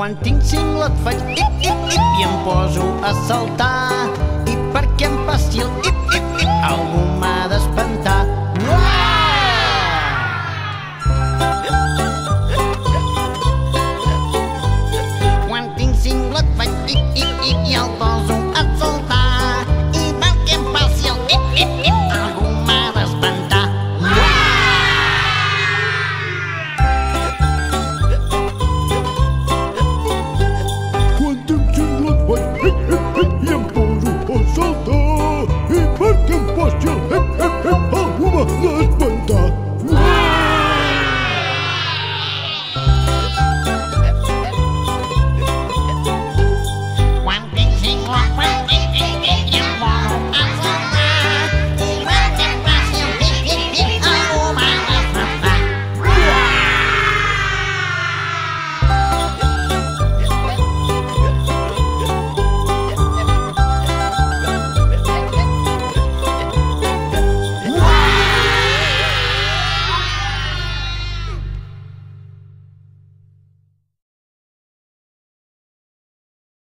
Quan tinc cinglet faig ip, ip, ip i em poso a saltar. I perquè em passi el ip, ip, ip, algú m'ha d'espantar. Quan tinc cinglet faig ip, ip, ip i el poso a saltar. I perquè em passi el ip, ip, ip, algú m'ha d'espantar. Quan tinc cinglet faig ip, ip, ip i em poso a saltar. I perquè em passi el